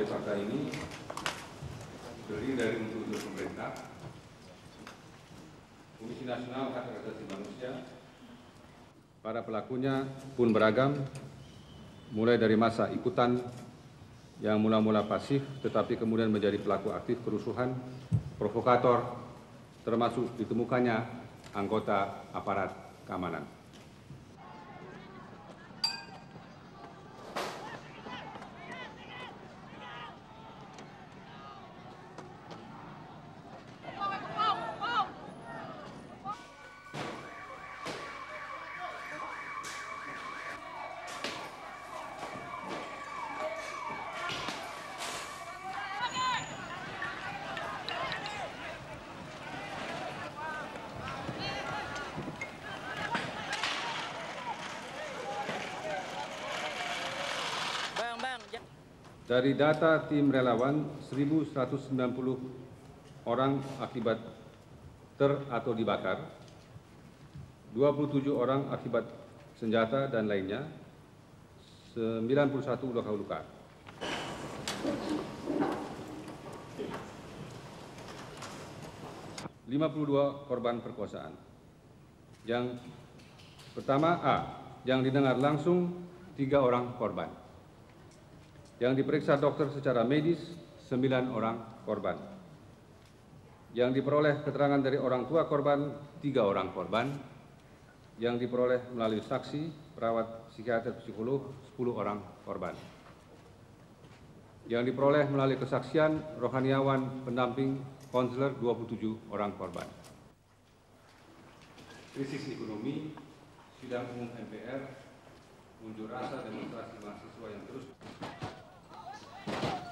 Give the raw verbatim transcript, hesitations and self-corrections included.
fakta ini terdiri dari unsur-unsur pemerintah, Komisi Nasional Hak Asasi Manusia. Para pelakunya pun beragam, mulai dari masa ikutan yang mula-mula pasif tetapi kemudian menjadi pelaku aktif kerusuhan, provokator, termasuk ditemukannya anggota aparat keamanan. Dari data tim relawan, seribu seratus sembilan puluh orang akibat ter atau dibakar, dua puluh tujuh orang akibat senjata dan lainnya, sembilan puluh satu luka-luka. lima puluh dua korban perkosaan. Yang pertama A, yang didengar langsung tiga orang korban. Yang diperiksa dokter secara medis, sembilan orang korban. Yang diperoleh keterangan dari orang tua korban, tiga orang korban. Yang diperoleh melalui saksi, perawat, psikiater, psikolog, sepuluh orang korban. Yang diperoleh melalui kesaksian, rohaniawan, pendamping, konselor, dua puluh tujuh orang korban. Krisis ekonomi, sidang umum M P R, unjuk rasa demonstrasi mahasiswa yang terus